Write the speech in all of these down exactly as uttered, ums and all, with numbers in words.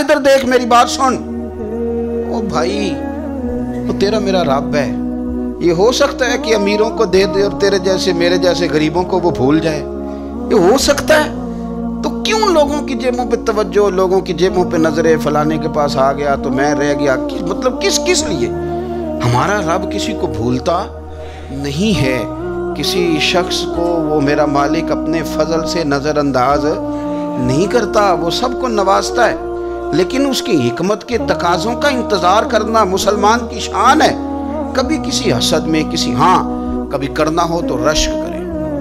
ادھر دیکھ میری بات سن. او بھائی وہ تیرا میرا رب ہے. یہ ہو سکتا ہے کہ امیروں کو دے دے اور تیرے جیسے میرے جیسے غریبوں کو وہ بھول جائے؟ یہ ہو سکتا ہے؟ تو کیوں لوگوں کی جیبوں پہ توجہ, لوگوں کی جیبوں پہ نظریں, فلانے کے پاس آ گیا تو میں رہ گیا, مطلب کس کس لیے؟ ہمارا رب کسی کو بھولتا نہیں ہے. کسی شخص کو وہ میرا مالک اپنے فضل سے نظر انداز نہیں کرتا, وہ سب کو نوازتا ہے, لیکن اس کی حکمت کے تقاضوں کا انتظار کرنا مسلمان کی شان ہے. کبھی کسی حسد میں کسی, ہاں کبھی کرنا ہو تو رشک کریں,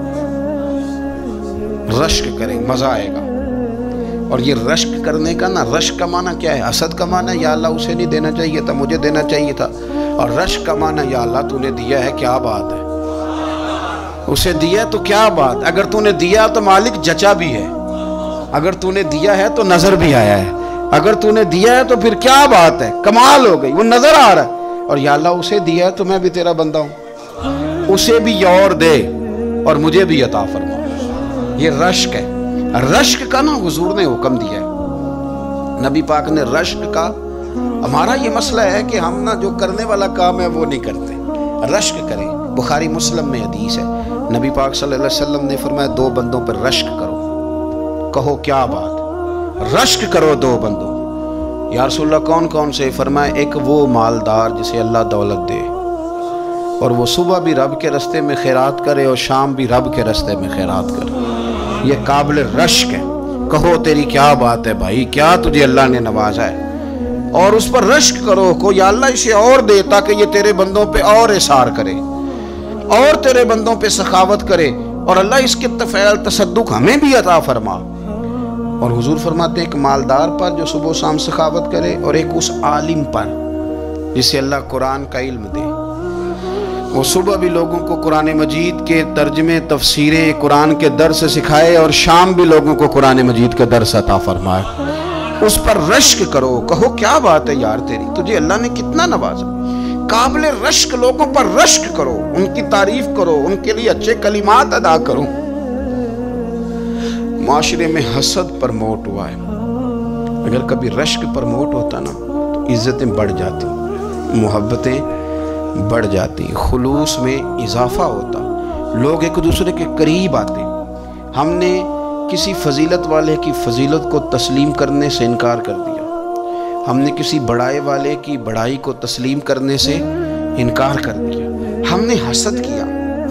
رشک کریں, مزہ آئے گا. اور یہ رشک کرنے کا نا, رشک کا معنی کیا ہے؟ حسد کا معنی یا اللہ اسے نہیں دینا چاہیے تھا, مجھے دینا چاہیے تھا. اور رشک کا معنی یا اللہ تو نے دیا ہے, کیا بات ہے, اسے دیا تو کیا بات. اگر تو نے دیا تو مالک جچا بھی ہے, اگر تو نے دیا ہے تو نظر بھی آیا ہے, اگر تو نے دیا ہے تو پھر کیا بات ہے, کمال ہو گئی, وہ نظر آ رہا ہے. اور یا اللہ اسے دیا ہے تو میں بھی تیرا بندہ ہوں, اسے بھی اور دے اور مجھے بھی عطا فرما. یہ رشک ہے. رشک کا نا حضور نے حکم دیا ہے, نبی پاک نے رشک کا. ہمارا یہ مسئلہ ہے کہ ہم نا جو کرنے والا کام ہے وہ نہیں کرتے, رشک کریں. بخاری مسلم میں حدیث ہے, نبی پاک صلی اللہ علیہ وسلم نے فرمایا دو بندوں پر رشک کرو. کہو کیا بات, رشک کرو دو بندوں. یا رسول اللہ کون کون سے؟ فرمایا ایک وہ مالدار جسے اللہ دولت دے اور وہ صبح بھی رب کے رستے میں خیرات کرے اور شام بھی رب کے رستے میں خیرات کرے. یہ قابل رشک ہے. کہو تیری کیا بات ہے بھائی, کیا تجھے اللہ نے نوازا ہے, اور اس پر رشک کرو کو یا اللہ اسے اور دے تاکہ یہ تیرے بندوں پہ اور اثار کرے اور تیرے بندوں پہ سخاوت کرے, اور اللہ اس کے تفعیل تصدق ہمیں بھی عطا فرما. اور حضور فرماتے ہیں ایک مالدار پر جو صبح و شام سخاوت کرے, اور ایک اس عالم پر جسے اللہ قرآن کا علم دے, وہ صبح بھی لوگوں کو قرآن مجید کے ترجمے تفسیریں قرآن کے درس سکھائے اور شام بھی لوگوں کو قرآن مجید کا درس عطا فرمائے. اس پر رشک کرو. کہو کیا بات ہے یار تیری, تجھے اللہ نے کتنا نوازا. قابل رشک لوگوں پر رشک کرو, ان کی تعریف کرو, ان کے لیے اچھے کلمات ادا کرو. معاشرے میں حسد پرموٹ ہوا ہے. اگر کبھی رشک پرموٹ ہوتا نا تو عزتیں بڑھ جاتی, محبتیں بڑھ جاتی, خلوص میں اضافہ ہوتا, لوگ ایک دوسرے کے قریب آتے. ہم نے کسی فضیلت والے کی فضیلت کو تسلیم کرنے سے انکار کر دیا, ہم نے کسی بڑائی والے کی بڑائی کو تسلیم کرنے سے انکار کر دیا, ہم نے حسد کیا,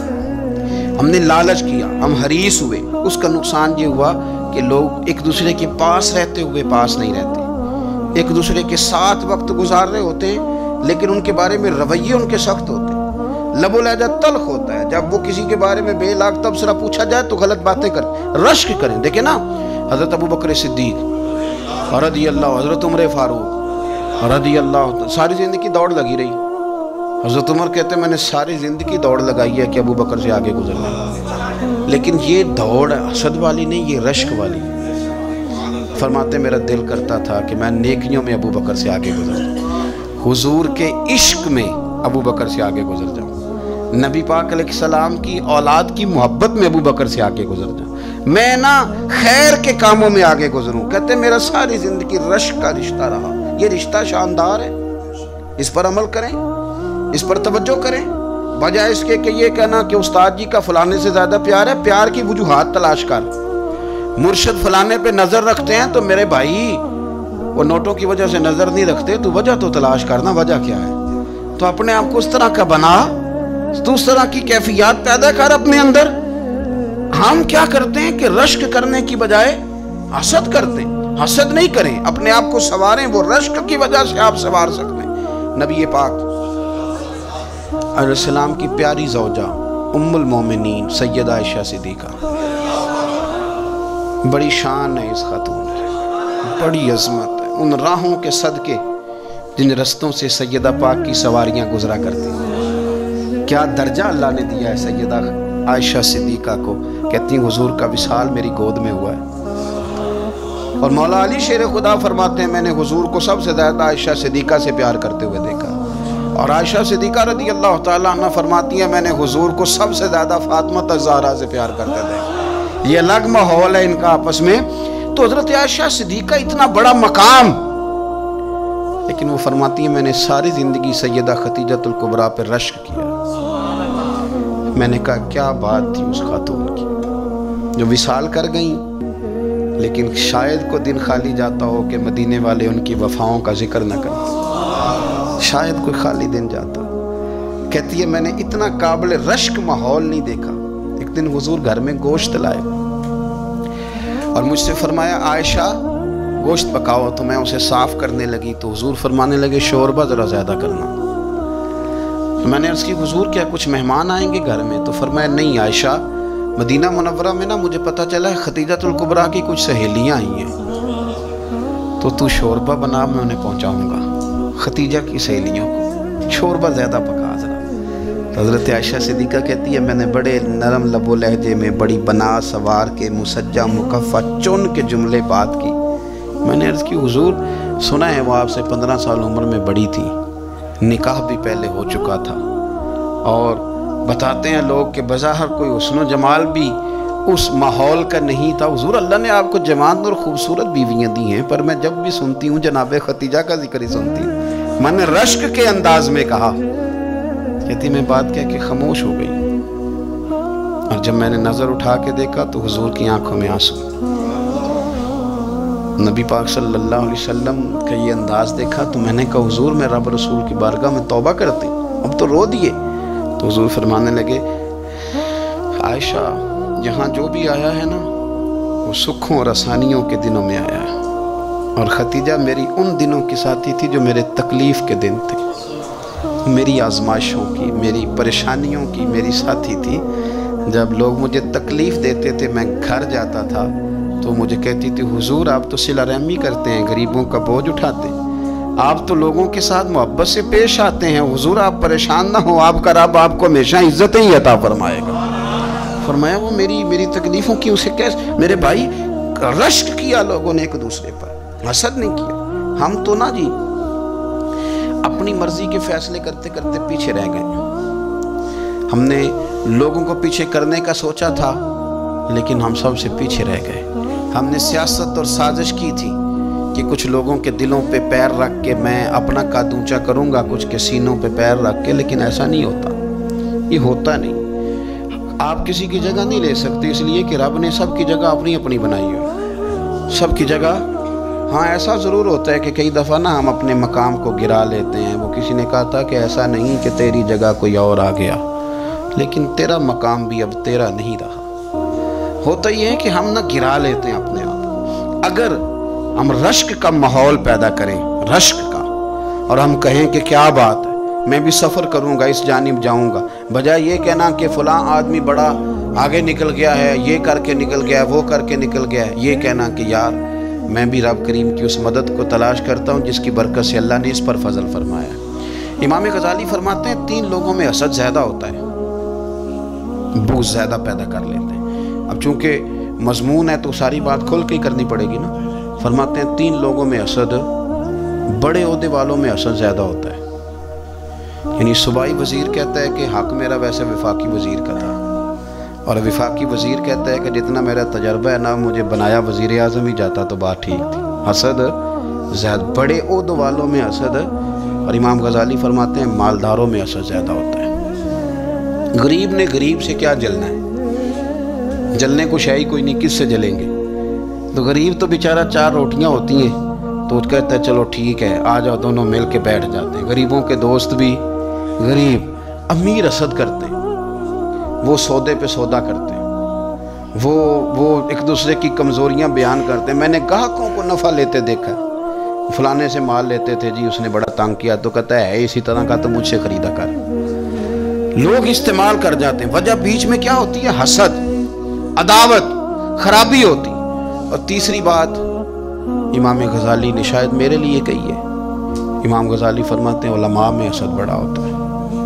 ہم نے لالچ کیا, ہم حریص ہوئے. اس کا نقصان یہ ہوا کہ لوگ ایک دوسرے کے پاس رہتے ہوئے پاس نہیں رہتے, ایک دوسرے کے ساتھ وقت گزار رہے ہوتے ہیں لیکن ان کے بارے میں رویے ان کے سخت ہوتے ہیں, لب و لہجہ تلخ ہوتا ہے. جب وہ کسی کے بارے میں بے لاگ تبصرہ پوچھا جائے تو غلط باتیں کریں. رشک کریں. دیکھیں نا حضرت ابو بکر صدیق رضی اللہ, حضرت عمر فاروق رضی اللہ, ساری زندگی دوڑ لگی رہی. حضرت عمر کہتے ہیں میں نے ساری زندگی دوڑ لگائی ہے کہ ابو بکر سے آگے گزرنا, لیکن یہ دوڑ حسد والی نہیں, یہ رشک والی. فرماتے میرا دل کرتا تھا کہ میں نیکیوں میں ابو بکر سے آگے گزر جاؤں, حضور کے عشق میں ابو بکر سے آگے گزر جاؤں, نبی پاک علیہ السلام کی اولاد کی محبت میں ابو بکر سے آگے گزر جاؤں, میں نا خیر کے کاموں میں آگے گزروں. کہتے میرا ساری زندگی رشک کا رشتہ رہا. یہ رشتہ شاندار ہے, اس پر عمل کریں, اس پر توجہ کریں, بجائے اس کے کہ یہ کہنا کہ استاد جی کا فلانے سے زیادہ پیار ہے. پیار کی وجوہات تلاش کر. مرشد فلانے پہ نظر رکھتے ہیں تو میرے بھائی وہ نوٹوں کی وجہ سے نظر نہیں رکھتے, تو وجہ تو تلاش کرنا, وجہ کیا ہے. تو اپنے آپ کو اس طرح کا بنا, تو اس طرح کی کیفیات پیدا کر اپنے اندر. ہم کیا کرتے ہیں کہ رشک کرنے کی بجائے حسد کرتے ہیں. حسد نہیں کریں, اپنے آپ کو سنواریں, وہ رشک کی وجہ سے آپ سنوار سکتے ہیں. نبی پاک علیہ السلام کی پیاری زوجہ ام المومنین سیدہ عائشہ صدیقہ, بڑی شان ہے اس خاتون, بڑی عظمت ہے ان راہوں کے صدقے جن رستوں سے سیدہ پاک کی سواریاں گزرا کرتی ہیں. کیا درجہ اللہ نے دیا ہے سیدہ عائشہ صدیقہ کو. کہتی ہیں حضور کا وصال میری گود میں ہوا ہے. اور مولا علی شیر خدا فرماتے ہیں میں نے حضور کو سب سے زیادہ عائشہ صدیقہ سے پیار کرتے ہوئے دیکھا. اور عائشہ صدیقہ رضی اللہ تعالیٰ عنہ فرماتی ہیں میں نے حضور کو سب سے زیادہ فاطمہ الزہرا سے پیار کرتے دیکھا. یہ الگ ماحول ہے ان کا آپس میں. تو حضرت عائشہ صدیقہ اتنا بڑا مقام لیکن وہ فرماتی ہیں میں نے ساری زندگی سیدہ خدیجۃ الکبریٰ پہ رشک کیا۔ میں نے کہا کیا بات تھی اس خاتون کی جو وصال کر گئیں، لیکن شاید کو دن خالی جاتا ہو کہ مدینے والے ان کی وفاؤں کا ذکر نہ کریں، شاید کوئی خالی دن جاتا۔ کہتی ہے میں نے اتنا قابل رشک ماحول نہیں دیکھا۔ ایک دن حضور گھر میں گوشت لائے اور مجھ سے فرمایا عائشہ گوشت پکاؤ، تو میں اسے صاف کرنے لگی تو حضور فرمانے لگے شوربہ ذرا زیادہ کرنا۔ میں نے عرض کی حضور کیا کچھ مہمان آئیں گے گھر میں؟ تو فرمایا نہیں عائشہ، مدینہ منورہ میں نا مجھے پتہ چلا ہے خدیجۃ الکبریٰ کی کچھ سہیلیاں آئی ہیں، تو تو شوربہ بنا، میں انہیں پہنچاؤں گا، خدیجہ کی سہیلیوں کو شوربہ زیادہ پکا ذرا۔ حضرت عائشہ صدیقہ کہتی ہے میں نے بڑے نرم لب و لہجے میں بڑی بنا سوار کے مسجع مکفہ چن کے جملے بات کی۔ میں نے عرض کی حضور سنا ہے وہ آپ سے پندرہ سال عمر میں بڑی تھی، نکاح بھی پہلے ہو چکا تھا، اور بتاتے ہیں لوگ کہ بظاہر کوئی حسن و جمال بھی اس ماحول کا نہیں تھا۔ حضور اللہ نے آپ کو جوان اور خوبصورت بیویاں دی ہیں، پر میں جب بھی سنتی ہوں جناب خدیجہ کا ذکر ہی سنتی ہوں۔ میں نے رشک کے انداز میں کہا، کہتی میں بات کہہ کے خاموش ہو گئی، اور جب میں نے نظر اٹھا کے دیکھا تو حضور کی آنکھوں میں آنسو۔ نبی پاک صلی اللہ علیہ وسلم کا یہ انداز دیکھا تو میں نے کہا حضور میں رب رسول کی بارگاہ میں توبہ کرتی، اب تو رو دیے۔ تو حضور فرمانے لگے عائشہ یہاں جو بھی آیا ہے نا وہ سکھوں اور آسانیوں کے دنوں میں آیا ہے، اور خدیجہ میری ان دنوں کی ساتھی تھی جو میرے تکلیف کے دن تھے، میری آزمائشوں کی، میری پریشانیوں کی میری ساتھی تھی۔ جب لوگ مجھے تکلیف دیتے تھے میں گھر جاتا تھا تو مجھے کہتی تھی حضور آپ تو صلہ رحمی کرتے ہیں، غریبوں کا بوجھ اٹھاتے ہیں، آپ تو لوگوں کے ساتھ محبت سے پیش آتے ہیں، حضور آپ پریشان نہ ہو، آپ کا رب آپ کو ہمیشہ عزتیں ہی عطا فرمائے گا۔ فرمایا وہ میری میری تکلیفوں کی اسے کیسے، میرے بھائی رشک کیا لوگوں نے ایک دوسرے پر، حسد نہیں کیا۔ ہم تو نا جی اپنی مرضی کے فیصلے کرتے کرتے پیچھے رہ گئے، ہم نے لوگوں کو پیچھے کرنے کا سوچا تھا لیکن ہم سب سے پیچھے رہ گئے۔ ہم نے سیاست اور سازش کی تھی کہ کچھ لوگوں کے دلوں پہ پیر رکھ کے میں اپنا قد اونچا کروں گا، کچھ کے سینوں پہ پیر رکھ کے، لیکن ایسا نہیں ہوتا، یہ ہوتا نہیں۔ آپ کسی کی جگہ نہیں لے سکتے، اس لیے کہ رب نے سب کی جگہ اپنی اپنی بنائی ہوئی، سب کی جگہ۔ ہاں ایسا ضرور ہوتا ہے کہ کئی دفعہ نا ہم اپنے مقام کو گرا لیتے ہیں۔ وہ کسی نے کہا تھا کہ ایسا نہیں کہ تیری جگہ کوئی اور آ گیا، لیکن تیرا مقام بھی اب تیرا نہیں رہا۔ ہوتا یہ ہے کہ ہم نہ گرا لیتے ہیں اپنے آپ۔ اگر ہم رشک کا ماحول پیدا کریں، رشک کا، اور ہم کہیں کہ کیا بات ہے میں بھی سفر کروں گا، اس جانب جاؤں گا، بجائے یہ کہنا کہ فلاں آدمی بڑا آگے نکل گیا ہے، یہ کر کے نکل گیا ہے، وہ کر کے نکل گیا ہے، یہ کہنا کہ یار میں بھی رب کریم کی اس مدد کو تلاش کرتا ہوں جس کی برکت سے اللہ نے اس پر فضل فرمایا۔ امام غزالی فرماتے ہیں تین لوگوں میں حسد زیادہ ہوتا ہے، بغض زیادہ پیدا کر لیتے ہیں۔ اب چونکہ مضمون ہے تو ساری بات کھل کے کرنی پڑے گی نا۔ فرماتے ہیں تین لوگوں میں حسد، بڑے عہدے والوں میں حسد زیادہ ہوتا ہے۔ یعنی صوبائی وزیر کہتا ہے کہ حق میرا ویسے وفاقی وزیر کا تھا، اور وفاقی وزیر کہتا ہے کہ جتنا میرا تجربہ ہے نا مجھے بنایا وزیر اعظم ہی جاتا تو بات ٹھیک تھی۔ حسد زیادہ، بڑے عہدوں والوں میں حسد، اور امام غزالی فرماتے ہیں مالداروں میں حسد زیادہ ہوتا ہے۔ غریب نے غریب سے کیا جلنا ہے، جلنے کو شے ہی کوئی نہیں، کس سے جلیں گے؟ تو غریب تو بیچارہ چار روٹیاں ہوتی ہیں تو کہتا ہے چلو ٹھیک ہے آ جاؤ، دونوں مل کے بیٹھ جاتے ہیں۔ غریبوں کے دوست بھی غریب، امیر حسد کرتے ہیں، وہ سودے پہ سودا کرتے ہیں، وہ وہ ایک دوسرے کی کمزوریاں بیان کرتے ہیں۔ میں نے گاہکوں کو نفع لیتے دیکھا، فلانے سے مال لیتے تھے جی اس نے بڑا تنگ کیا، تو کہتا ہے اسی طرح کا تو مجھ سے خریدا کر۔ لوگ استعمال کر جاتے ہیں، وجہ بیچ میں کیا ہوتی ہے؟ حسد، عداوت، خرابی ہوتی۔ اور تیسری بات امام غزالی نے شاید میرے لیے کہی ہے، امام غزالی فرماتے ہیں علماء میں حسد بڑا ہوتا ہے،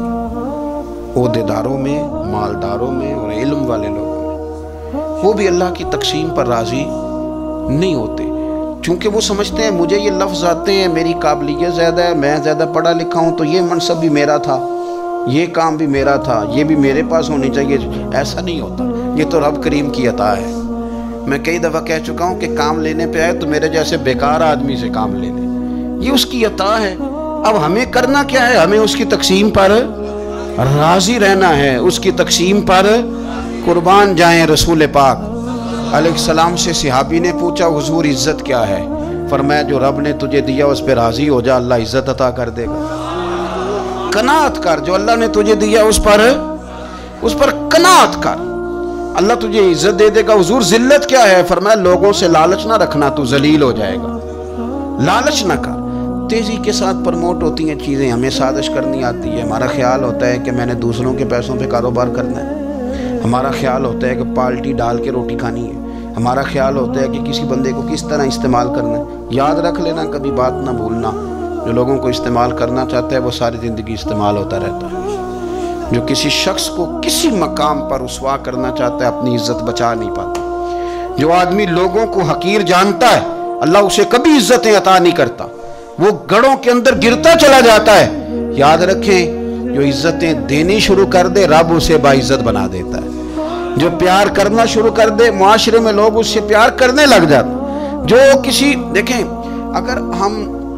عہدے داروں میں، مالداروں میں اور علم والے لوگوں میں۔ وہ بھی اللہ کی تقسیم پر راضی نہیں ہوتے، چونکہ وہ سمجھتے ہیں مجھے یہ لفظ آتے ہیں، میری قابلیت زیادہ ہے، میں زیادہ پڑھا لکھا ہوں تو یہ منصب بھی میرا تھا، یہ کام بھی میرا تھا، یہ بھی میرے پاس ہونی چاہیے۔ ایسا نہیں ہوتا، یہ تو رب کریم کی عطا ہے۔ میں کئی دفعہ کہہ چکا ہوں کہ کام لینے پہ آئے تو میرے جیسے بیکار آدمی سے کام لے لیں، یہ اس کی عطا ہے۔ اب ہمیں کرنا کیا ہے؟ ہمیں اس کی تقسیم پر راضی رہنا ہے، اس کی تقسیم پر قربان جائیں۔ رسول پاک علیہ السلام سے صحابی نے پوچھا حضور عزت کیا ہے؟ فرمایا جو رب نے تجھے دیا اس پہ راضی ہو جا، اللہ عزت عطا کر دے گا۔ قناعت کر، جو اللہ نے تجھے دیا اس پر اس پر قناعت کر، اللہ تجھے عزت دے دے گا۔ حضور ذلت کیا ہے؟ فرمایا لوگوں سے لالچ نہ رکھنا، تو ذلیل ہو جائے گا، لالچ نہ کر۔ تیزی کے ساتھ پرموٹ ہوتی ہیں چیزیں، ہمیں سازش کرنی آتی ہے، ہمارا خیال ہوتا ہے کہ میں نے دوسروں کے پیسوں پہ کاروبار کرنا ہے، ہمارا خیال ہوتا ہے کہ پالٹی ڈال کے روٹی کھانی ہے، ہمارا خیال ہوتا ہے کہ کسی بندے کو کس طرح استعمال کرنا ہے۔ یاد رکھ لینا، کبھی بات نہ بھولنا، جو لوگوں کو استعمال کرنا چاہتا ہے وہ ساری زندگی استعمال ہوتا رہتا ہے۔ جو کسی شخص کو کسی مقام پر رسوا کرنا چاہتا ہے اپنی عزت بچا نہیں پاتا۔ جو آدمی لوگوں کو حقیر جانتا ہے اللہ اسے کبھی عزتیں عطا نہیں کرتا، وہ گڑھوں کے اندر گرتا چلا جاتا ہے۔ یاد رکھیں جو عزتیں دینی شروع کر دے رب اسے باعزت بنا دیتا ہے۔ جو پیار کرنا شروع کر دے معاشرے میں لوگ اس سے پیار کرنے لگ جاتے۔ جو کسی دیکھیں اگر ہم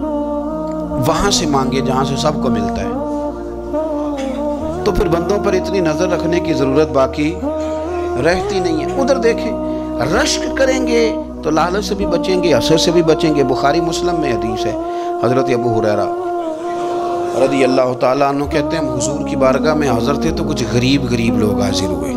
وہاں سے مانگے جہاں سے سب کو ملتا ہے تو پھر بندوں پر اتنی نظر رکھنے کی ضرورت باقی رہتی نہیں ہے۔ ادھر دیکھیں رشک کریں گے تو لالچ سے بھی بچیں گے، حسد سے بھی بچیں گے۔ بخاری مسلم میں حدیث ہے، حضرت ابو ہریرہ رضی اللہ تعالیٰ عنہ کہتے ہیں حضور کی بارگاہ میں حاضر تھے تو کچھ غریب غریب لوگ حاضر ہوئے،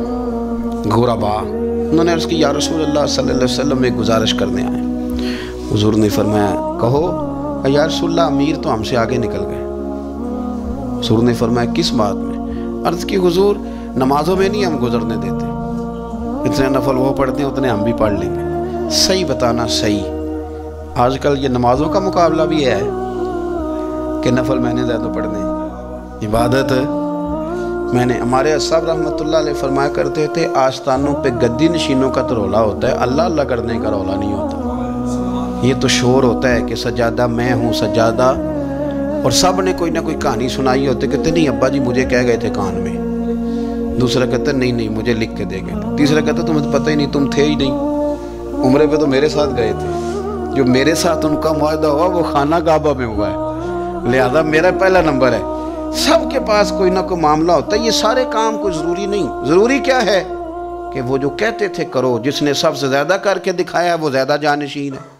غربا۔ انہوں نے عرض کی یا رسول اللہ صلی اللہ علیہ وسلم ایک گزارش کرنے آئے۔ حضور نے فرمایا کہو۔ یا رسول اللہ امیر تو ہم سے آگے نکل گئے۔ حضور نے فرمایا کس بات میں؟ عرض کی حضور نمازوں میں نہیں ہم گزرنے دیتے، اتنے نفل وہ پڑھتے ہیں اتنے ہم بھی پڑھ لیں گے۔ صحیح بتانا صحیح، آج کل یہ نمازوں کا مقابلہ بھی ہے کہ نفل میں نے زیادہ پڑھنے، عبادت میں نے۔ ہمارے اصحاب رحمۃ اللہ علیہ فرمایا کرتے تھے آستانوں پہ گدی نشینوں کا تو رولا ہوتا ہے، اللہ اللہ کرنے کا رولا نہیں ہوتا۔ یہ تو شور ہوتا ہے کہ سجادہ میں ہوں سجادہ، اور سب نے کوئی نہ کوئی کہانی سنائی ہوتی، کہتے نہیں ابا جی مجھے کہہ گئے تھے کان میں، دوسرا کہتا نہیں نہیں مجھے لکھ کے دے گئے تھے، تیسرا کہتا تمہیں پتہ ہی نہیں تم تھے ہی نہیں، عمرے پہ تو میرے ساتھ گئے تھے۔ جو میرے ساتھ ان کا معاہدہ ہوا وہ خانہ کعبہ میں ہوا ہے، لہذا میرا پہلا نمبر ہے۔ سب کے پاس کوئی نہ کوئی معاملہ ہوتا ہے، یہ سارے کام کوئی ضروری نہیں۔ ضروری کیا ہے کہ وہ جو کہتے تھے کرو، جس نے سب سے زیادہ کر کے دکھایا ہے وہ زیادہ جانشین ہے۔